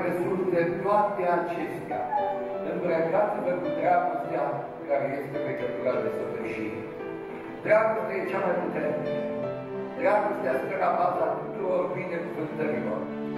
presus de toate acestea, îmbrăcați-vă cu dragostea care este legătura de săvârșire. Dragostea e cea mai puternică. Dragostea stă la baza tuturor binecuvântărilor.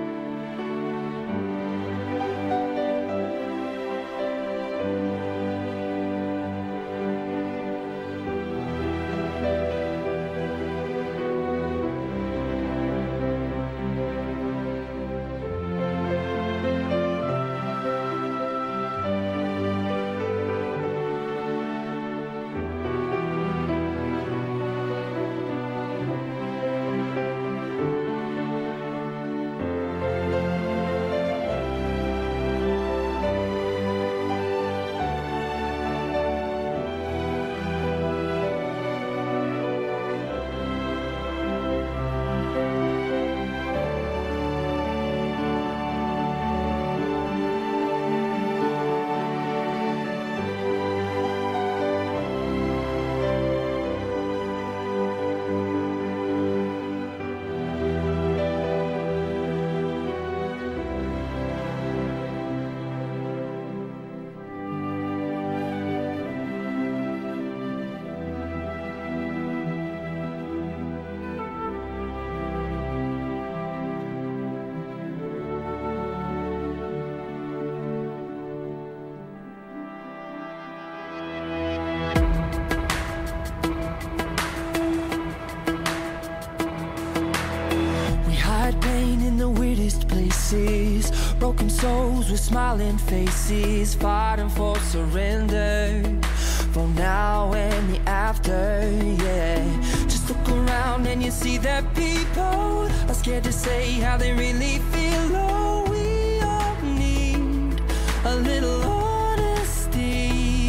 Broken souls with smiling faces, fighting for surrender, for now and the after, yeah. Just look around and you see that people are scared to say how they really feel. Oh, we all need a little honesty,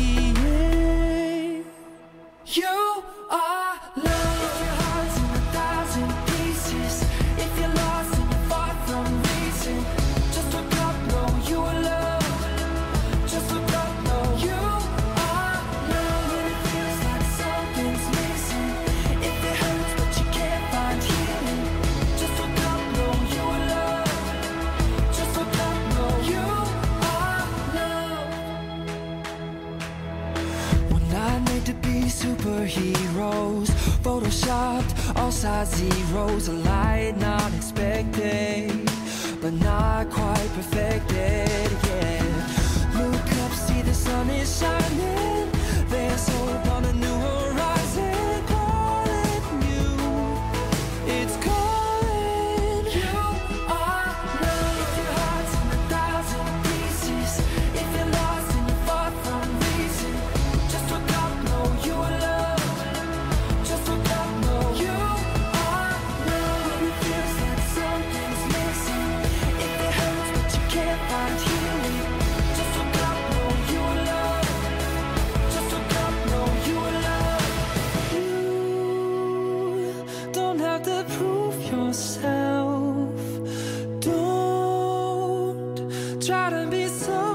yeah. You are love. If your heart's in 1,000 pieces, if you're lost and you're far from reason, just look up, know you are love. Just look up, know you are love. When it feels like something's missing, if it hurts but you can't find healing, just look up, know you are love. Just look up, know you are love. We're not made to be superheroes, photoshopped, all size zeros, a light not expected, but not quite perfected, yeah. Look up, see the sun is shining, there's hope on a new horizon, calling you, it's calling. You are love. If your heart's in 1,000 pieces, if you're lost and you're far from reason, just look up, know you are love. Just look up, know you are love. When it feels like something's missing, if it hurts but you can't find healing, just look up, know you are love. Just look up, know you are love. You don't have to prove yourself. Don't try to be so